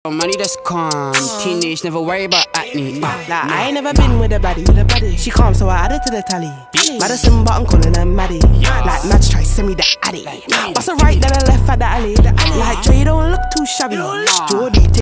Money that's calm, teenage, never worry about acne. Like I ain't never been with a baddie. She calm, so I added to the tally. Madison, but I'm calling her Maddie. Like Mads try send me the addy. Bust a right, then a left at the alley. Like Dre, don't look too shabby. Jordy.